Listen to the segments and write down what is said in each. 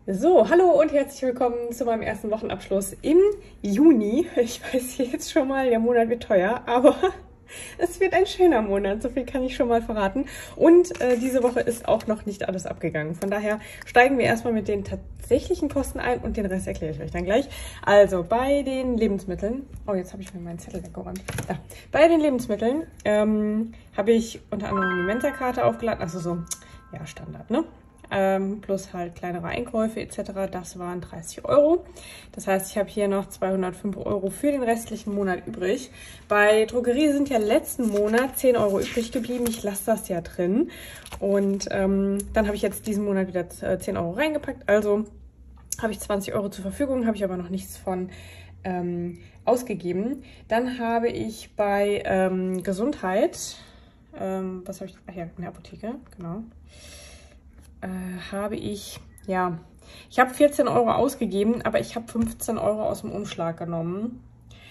So, hallo und herzlich willkommen zu meinem ersten Wochenabschluss im Juni. Ich weiß jetzt schon mal, der Monat wird teuer, aber es wird ein schöner Monat, so viel kann ich schon mal verraten. Und diese Woche ist auch noch nicht alles abgegangen. Von daher steigen wir erstmal mit den tatsächlichen Kosten ein und den Rest erkläre ich euch dann gleich. Also bei den Lebensmitteln, oh jetzt habe ich mir meinen Zettel weggeräumt. Ja, bei den Lebensmitteln habe ich unter anderem die Mensa-Karte aufgeladen, also so, ja Standard, ne? Plus halt kleinere Einkäufe etc. Das waren 30 Euro. Das heißt, ich habe hier noch 205 Euro für den restlichen Monat übrig. Bei Drogerie sind ja letzten Monat 10 Euro übrig geblieben. Ich lasse das ja drin. Und dann habe ich jetzt diesen Monat wieder 10 Euro reingepackt. Also habe ich 20 Euro zur Verfügung, habe ich aber noch nichts von ausgegeben. Dann habe ich bei Gesundheit, was habe ich? Ach ja, in der Apotheke, genau. Habe ich, ja, ich habe 14 Euro ausgegeben, aber ich habe 15 Euro aus dem Umschlag genommen,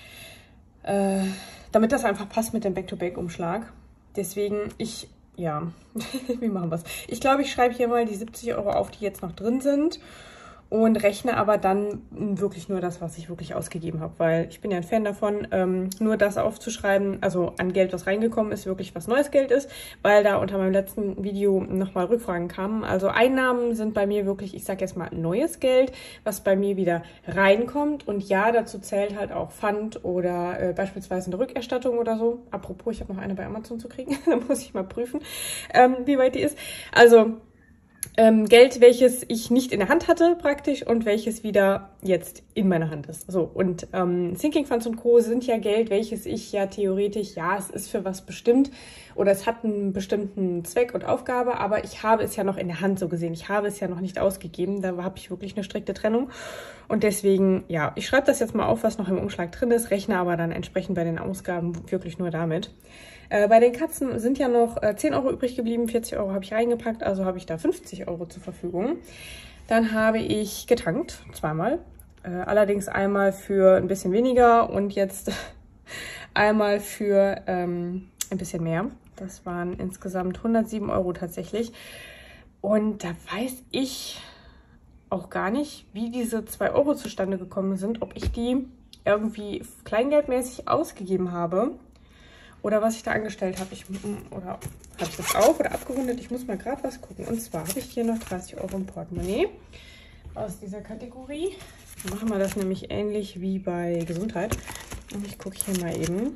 damit das einfach passt mit dem Back-to-Back-Umschlag. Deswegen, ja, wie machen wir es? Ich glaube, ich schreibe hier mal die 70 Euro auf, die jetzt noch drin sind. Und rechne aber dann wirklich nur das, was ich wirklich ausgegeben habe, weil ich bin ja ein Fan davon, nur das aufzuschreiben, also an Geld, was reingekommen ist, wirklich was neues Geld ist, weil da unter meinem letzten Video nochmal Rückfragen kamen. Also Einnahmen sind bei mir wirklich, ich sage jetzt mal, neues Geld, was bei mir wieder reinkommt. Und ja, dazu zählt halt auch Pfand oder beispielsweise eine Rückerstattung oder so. Apropos, ich habe noch eine bei Amazon zu kriegen, da muss ich mal prüfen, wie weit die ist. Also Geld, welches ich nicht in der Hand hatte praktisch und welches wieder jetzt in meiner Hand ist. So, und Sinking Funds und Co. sind ja Geld, welches ich ja theoretisch, ja, es ist für was bestimmt oder es hat einen bestimmten Zweck und Aufgabe, aber ich habe es ja noch in der Hand so gesehen. Ich habe es ja noch nicht ausgegeben, da habe ich wirklich eine strikte Trennung. Und deswegen, ja, ich schreibe das jetzt mal auf, was noch im Umschlag drin ist, rechne aber dann entsprechend bei den Ausgaben wirklich nur damit. Bei den Katzen sind ja noch 10 Euro übrig geblieben, 40 Euro habe ich reingepackt, also habe ich da 50 Euro zur Verfügung. Dann habe ich getankt, zweimal, allerdings einmal für ein bisschen weniger und jetzt einmal für ein bisschen mehr. Das waren insgesamt 107 Euro tatsächlich. Und da weiß ich auch gar nicht, wie diese 2 Euro zustande gekommen sind, ob ich die irgendwie kleingeldmäßig ausgegeben habe. Oder was ich da angestellt habe. Oder habe ich das auf oder abgerundet? Ich muss mal gerade was gucken. Und zwar habe ich hier noch 30 Euro im Portemonnaie aus dieser Kategorie. Dann machen wir das nämlich ähnlich wie bei Gesundheit. Und ich gucke hier mal eben.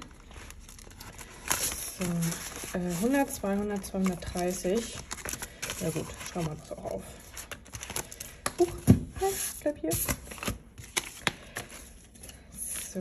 So, 100, 200, 230. Ja gut, schauen wir das auch auf. Bleib hier. So.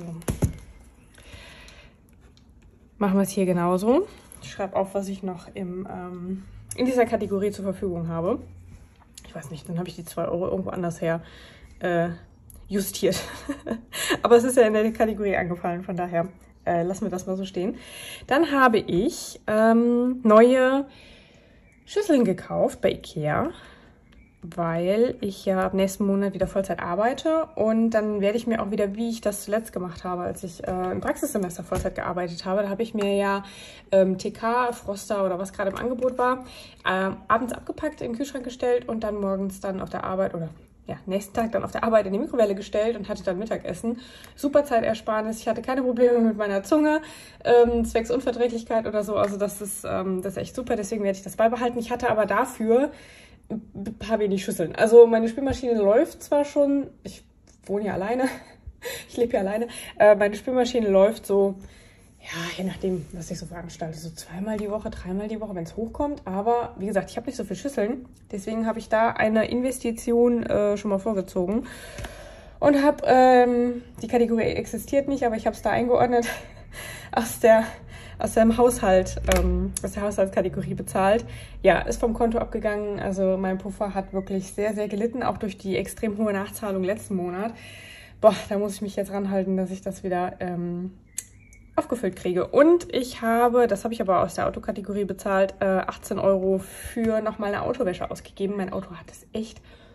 Machen wir es hier genauso. Ich schreibe auf, was ich noch in dieser Kategorie zur Verfügung habe. Ich weiß nicht, dann habe ich die 2 Euro irgendwo anders her justiert. Aber es ist ja in der Kategorie angefallen, von daher lassen wir das mal so stehen. Dann habe ich neue Schüsseln gekauft bei Ikea, weil ich ja ab nächsten Monat wieder Vollzeit arbeite und dann werde ich mir auch wieder, wie ich das zuletzt gemacht habe, als ich im Praxissemester Vollzeit gearbeitet habe, da habe ich mir ja TK, Froster oder was gerade im Angebot war, abends abgepackt, in den Kühlschrank gestellt und dann morgens dann auf der Arbeit oder ja, nächsten Tag dann auf der Arbeit in die Mikrowelle gestellt und hatte dann Mittagessen. Super Zeitersparnis, ich hatte keine Probleme mit meiner Zunge, zwecks Unverträglichkeit oder so, also das ist echt super, deswegen werde ich das beibehalten. Ich hatte aber dafür ein paar wenig Schüsseln. Also meine Spülmaschine läuft zwar schon, ich wohne ja alleine, ich lebe ja alleine, meine Spülmaschine läuft so, ja, je nachdem, was ich so veranstalte, so 2-mal die Woche, 3-mal die Woche, wenn es hochkommt. Aber wie gesagt, ich habe nicht so viele Schüsseln, deswegen habe ich da eine Investition schon mal vorgezogen und habe, die Kategorie existiert nicht, aber ich habe es da eingeordnet aus der Haushalt, aus der Haushaltskategorie bezahlt. Ja, ist vom Konto abgegangen. Also mein Puffer hat wirklich sehr, sehr gelitten, auch durch die extrem hohe Nachzahlung letzten Monat. Boah, da muss ich mich jetzt ranhalten, dass ich das wieder aufgefüllt kriege. Und ich habe, das habe ich aber aus der Autokategorie bezahlt, 18 Euro für nochmal eine Autowäsche ausgegeben. Mein Auto hat es echt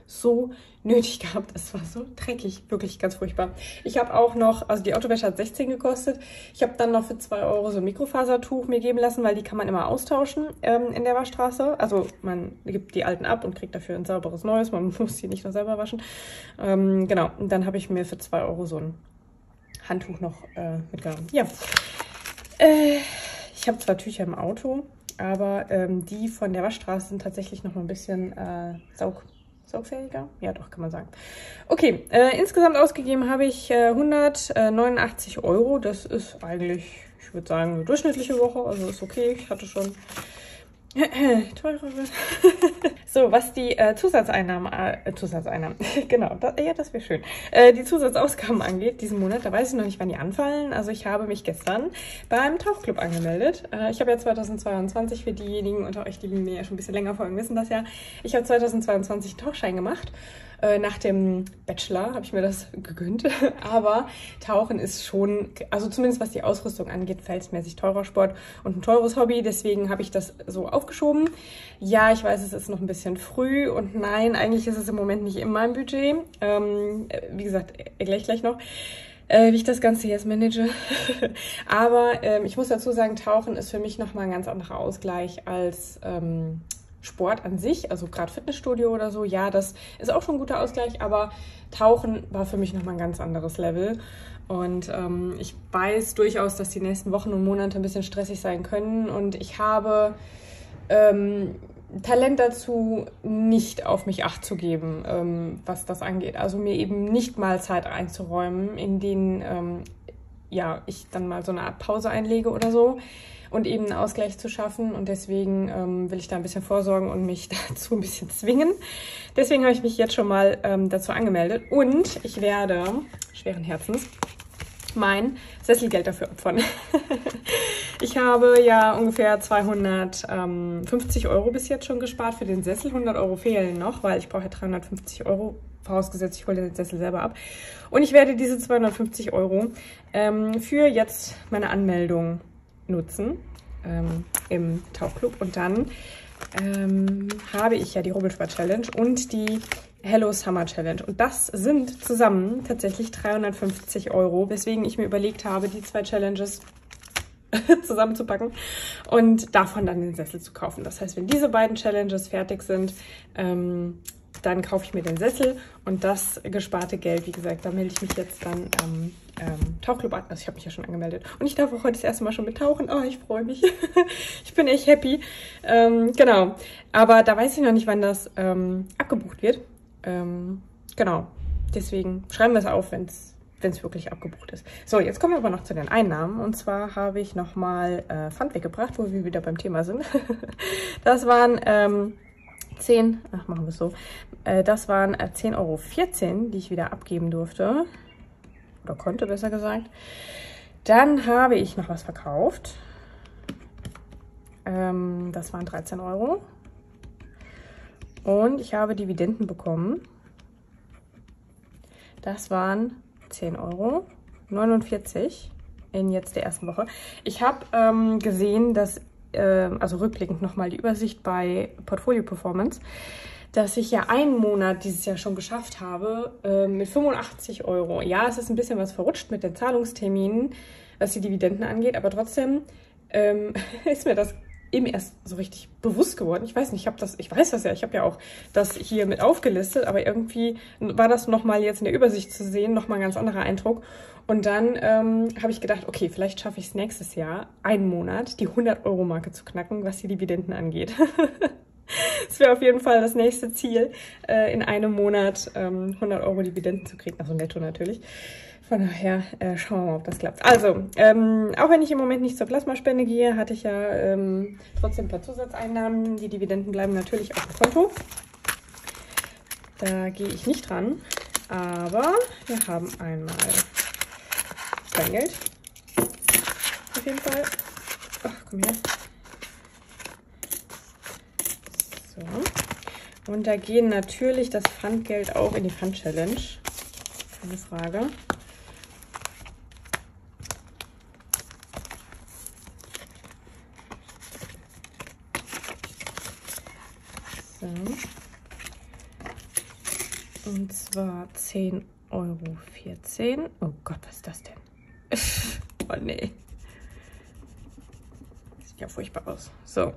so nötig gehabt. Es war so dreckig, wirklich ganz furchtbar. Ich habe auch noch, also die Autowäsche hat 16 gekostet. Ich habe dann noch für 2 Euro so ein Mikrofasertuch mir geben lassen, weil die kann man immer austauschen in der Waschstraße. Also man gibt die alten ab und kriegt dafür ein sauberes neues. Man muss die nicht noch selber waschen. Genau, und dann habe ich mir für 2 Euro so ein Handtuch noch mitgenommen. Ja, ich habe zwar Tücher im Auto, aber die von der Waschstraße sind tatsächlich noch mal ein bisschen saugfähiger? Ja, doch, kann man sagen. Okay, insgesamt ausgegeben habe ich 189 Euro. Das ist eigentlich, ich würde sagen, eine durchschnittliche Woche. Also ist okay. Ich hatte schon teurere. So, was die Zusatzeinnahmen, genau, das wäre schön. Die Zusatzausgaben angeht, diesen Monat, da weiß ich noch nicht, wann die anfallen. Also ich habe mich gestern beim Tauchclub angemeldet. Ich habe ja 2022, für diejenigen unter euch, die mir ja schon ein bisschen länger folgen, wissen das ja, ich habe 2022 einen Tauchschein gemacht. Nach dem Bachelor habe ich mir das gegönnt. Aber Tauchen ist schon, also zumindest was die Ausrüstung angeht, verhältnismäßig teurer Sport und ein teures Hobby. Deswegen habe ich das so aufgeschoben. Ja, ich weiß, es ist noch ein bisschen früh und nein, eigentlich ist es im Moment nicht in meinem Budget. Wie gesagt, gleich noch. Wie ich das Ganze jetzt manage. Aber ich muss dazu sagen, Tauchen ist für mich nochmal ein ganz anderer Ausgleich als Sport an sich, also gerade Fitnessstudio oder so, ja, das ist auch schon ein guter Ausgleich, aber Tauchen war für mich nochmal ein ganz anderes Level. Und ich weiß durchaus, dass die nächsten Wochen und Monate ein bisschen stressig sein können. Und ich habe Talent dazu, nicht auf mich Acht zu geben, was das angeht. Also mir eben nicht mal Zeit einzuräumen, in denen ja, ich dann mal so eine Art Pause einlege oder so. Und eben einen Ausgleich zu schaffen. Und deswegen will ich da ein bisschen vorsorgen und mich dazu ein bisschen zwingen. Deswegen habe ich mich jetzt schon mal dazu angemeldet. Und ich werde, schweren Herzens, mein Sesselgeld dafür opfern. Ich habe ja ungefähr 250 Euro bis jetzt schon gespart für den Sessel. 100 Euro fehlen noch, weil ich brauche ja 350 Euro. Vorausgesetzt, ich hole den Sessel selber ab. Und ich werde diese 250 Euro für jetzt meine Anmeldung nutzen im Tauchclub. Und dann habe ich ja die Rubbelsport-Challenge und die Hello Summer Challenge. Und das sind zusammen tatsächlich 350 Euro, weswegen ich mir überlegt habe, die 2 Challenges zusammenzupacken und davon dann den Sessel zu kaufen. Das heißt, wenn diese beiden Challenges fertig sind, dann kaufe ich mir den Sessel und das gesparte Geld, wie gesagt, da melde ich mich jetzt dann Tauchclub an. Also ich habe mich ja schon angemeldet. Und ich darf auch heute das erste Mal schon mit tauchen. Oh, ich freue mich. Ich bin echt happy. Genau. Aber da weiß ich noch nicht, wann das abgebucht wird. Genau. Deswegen schreiben wir es auf, wenn es wirklich abgebucht ist. So, jetzt kommen wir aber noch zu den Einnahmen. Und zwar habe ich nochmal Pfand weggebracht, wo wir wieder beim Thema sind. Das waren machen wir es so. Das waren 10,14 Euro, die ich wieder abgeben durfte. Oder konnte, besser gesagt. Dann habe ich noch was verkauft. Das waren 13 Euro. Und ich habe Dividenden bekommen. Das waren 10,49 Euro in jetzt der ersten Woche. Ich habe gesehen, dass also rückblickend nochmal die Übersicht bei Portfolio Performance, dass ich ja einen Monat dieses Jahr schon geschafft habe mit 85 Euro. Ja, es ist ein bisschen was verrutscht mit den Zahlungsterminen, was die Dividenden angeht, aber trotzdem ist mir das eben erst so richtig bewusst geworden. Ich weiß nicht, ich habe ja auch das hier mit aufgelistet, aber irgendwie war das nochmal jetzt in der Übersicht zu sehen, nochmal ein ganz anderer Eindruck. Und dann habe ich gedacht, okay, vielleicht schaffe ich es nächstes Jahr, einen Monat, die 100-Euro-Marke zu knacken, was die Dividenden angeht. Das wäre auf jeden Fall das nächste Ziel, in einem Monat 100 Euro Dividenden zu kriegen, also netto natürlich. Von daher schauen wir mal, ob das klappt. Also, auch wenn ich im Moment nicht zur Plasmaspende gehe, hatte ich ja trotzdem ein paar Zusatzeinnahmen. Die Dividenden bleiben natürlich auf dem Konto. Da gehe ich nicht dran. Aber wir haben einmal Kleingeld. Auf jeden Fall. Ach, komm her. So. Und da gehen natürlich das Pfandgeld auch in die Pfand-Challenge. Keine Frage. So. Und zwar 10,14 Euro. Oh Gott, was ist das denn? Oh nee. Sieht ja furchtbar aus. So.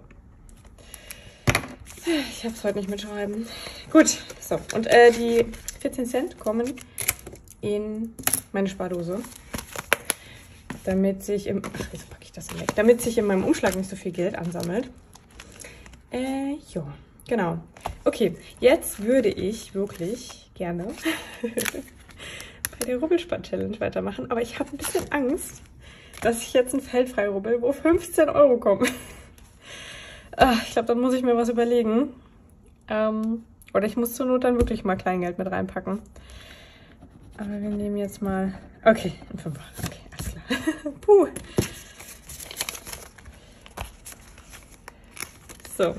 Ich habe es heute nicht mitschreiben. Gut, so. Und die 14 Cent kommen in meine Spardose. Damit sich im... Ach, wieso packe ich das denn weg? Damit sich in meinem Umschlag nicht so viel Geld ansammelt. Ja, genau. Okay, jetzt würde ich wirklich gerne bei der Rubbelspart-Challenge weitermachen. Aber ich habe ein bisschen Angst, dass ich jetzt ein Feld frei rubbel, wo 15 Euro kommen. Ich glaube, dann muss ich mir was überlegen. Oder ich muss zur Not dann wirklich mal Kleingeld mit reinpacken. Aber wir nehmen jetzt mal... Okay, ein Fünfer. Okay, alles klar. Puh. So.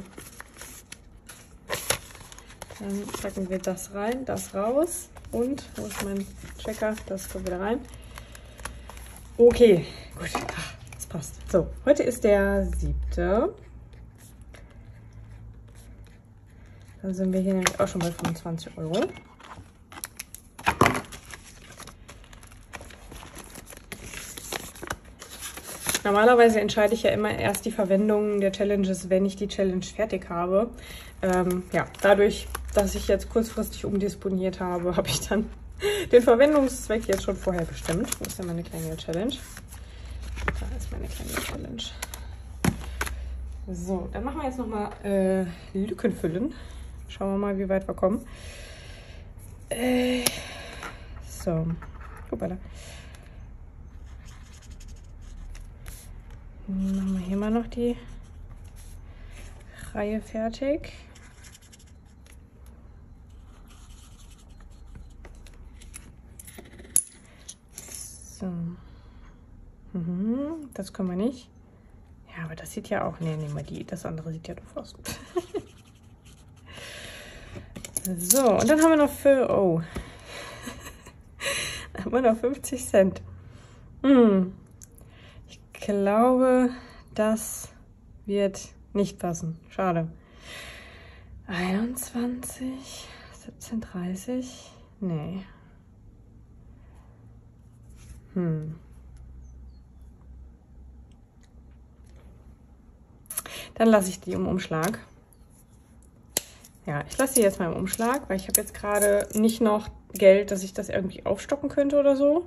Dann packen wir das rein, das raus. Und, wo ist mein Checker? Das kommt wieder rein. Okay, gut. Das passt. So, heute ist der 7. Dann sind wir hier nämlich auch schon bei 25 Euro. Normalerweise entscheide ich ja immer erst die Verwendung der Challenges, wenn ich die Challenge fertig habe. Ja, dadurch, dass ich jetzt kurzfristig umdisponiert habe, habe ich dann den Verwendungszweck jetzt schon vorher bestimmt. Wo ist denn meine kleine Challenge? Da ist meine kleine Challenge. So, dann machen wir jetzt nochmal Lücken füllen. Schauen wir mal, wie weit wir kommen. So, hoppala. Machen wir hier mal noch die Reihe fertig. So. Das können wir nicht. Ja, aber das sieht ja auch... Nee, nehmen wir die. Das andere sieht ja doof aus. So, und dann haben wir noch für... Oh. Dann haben wir noch 50 Cent. Ich glaube, das wird nicht passen. Schade. 21, 17,30. Nee. Dann lasse ich die im Umschlag. Ja, ich lasse die jetzt mal im Umschlag, weil ich habe jetzt gerade nicht noch Geld, dass ich das irgendwie aufstocken könnte oder so.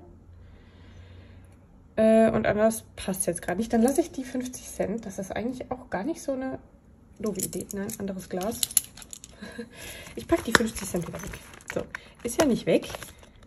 Und anders passt jetzt gerade nicht. Dann lasse ich die 50 Cent. Das ist eigentlich auch gar nicht so eine doofe Idee. Nein, anderes Glas. Ich packe die 50 Cent wieder weg. So, ist ja nicht weg.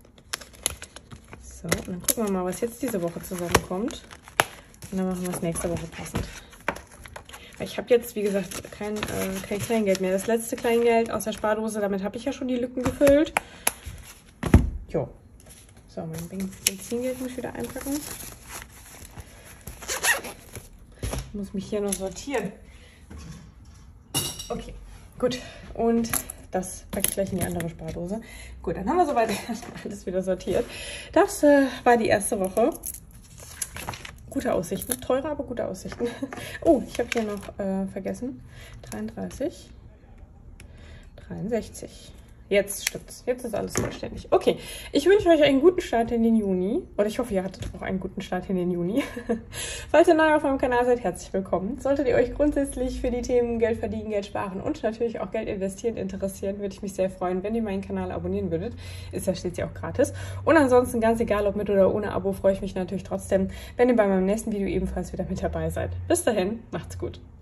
So, und dann gucken wir mal, was jetzt diese Woche zusammenkommt. Und dann machen wir es nächste Woche passend. Weil ich habe jetzt, wie gesagt, kein Kleingeld mehr. Das letzte Kleingeld aus der Spardose, damit habe ich ja schon die Lücken gefüllt. Jo. So, mein Benzingeld muss ich wieder einpacken. Ich muss mich hier noch sortieren. Okay, gut. Und das packe ich gleich in die andere Spardose. Gut, dann haben wir soweit alles wieder sortiert. Das war die erste Woche. Gute Aussichten. Teure, aber gute Aussichten. Oh, ich habe hier noch vergessen. 33. 63. Jetzt stimmt's. Jetzt ist alles vollständig. Okay, ich wünsche euch einen guten Start in den Juni. Oder ich hoffe, ihr hattet auch einen guten Start in den Juni. Falls ihr neu auf meinem Kanal seid, herzlich willkommen. Solltet ihr euch grundsätzlich für die Themen Geld verdienen, Geld sparen und natürlich auch Geld investieren interessieren, würde ich mich sehr freuen, wenn ihr meinen Kanal abonnieren würdet. Ist ja schließlich auch gratis. Und ansonsten, ganz egal, ob mit oder ohne Abo, freue ich mich natürlich trotzdem, wenn ihr bei meinem nächsten Video ebenfalls wieder mit dabei seid. Bis dahin, macht's gut.